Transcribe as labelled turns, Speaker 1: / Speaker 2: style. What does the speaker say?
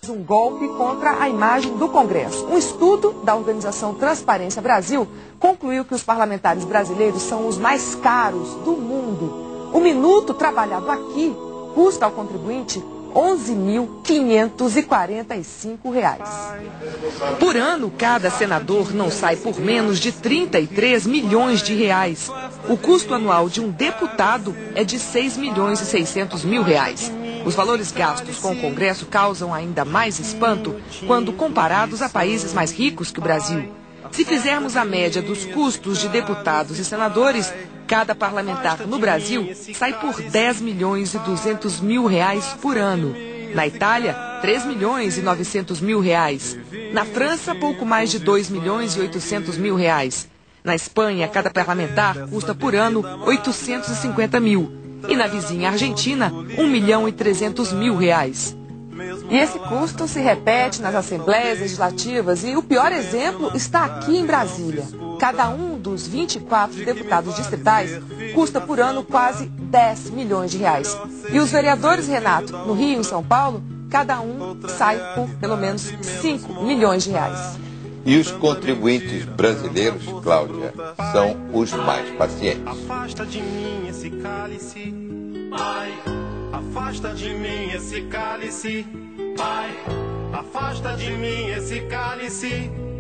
Speaker 1: um golpe contra a imagem do Congresso. Um estudo da organização Transparência Brasil concluiu que os parlamentares brasileiros são os mais caros do mundo. O minuto trabalhado aqui custa ao contribuinte R$ 11.545. Por ano, cada senador não sai por menos de 33 milhões de reais. O custo anual de um deputado é de 6.600.000 reais. Os valores gastos com o Congresso causam ainda mais espanto quando comparados a países mais ricos que o Brasil. Se fizermos a média dos custos de deputados e senadores, cada parlamentar no Brasil sai por 10.200.000 reais por ano. Na Itália, 3.900.000 reais. Na França, pouco mais de 2.800.000 reais. Na Espanha, cada parlamentar custa por ano 850.000. E na vizinha Argentina, 1.300.000 reais. E esse custo se repete nas assembleias legislativas e o pior exemplo está aqui em Brasília. Cada um dos 24 deputados distritais custa por ano quase 10 milhões de reais. E os vereadores, Renato, no Rio e em São Paulo, cada um sai por pelo menos 5 milhões de reais.
Speaker 2: E os contribuintes brasileiros, Cláudia, são os mais pacientes.
Speaker 3: Afasta de mim esse cálice, Pai. Afasta de mim esse cálice, Pai. Afasta de mim esse cálice.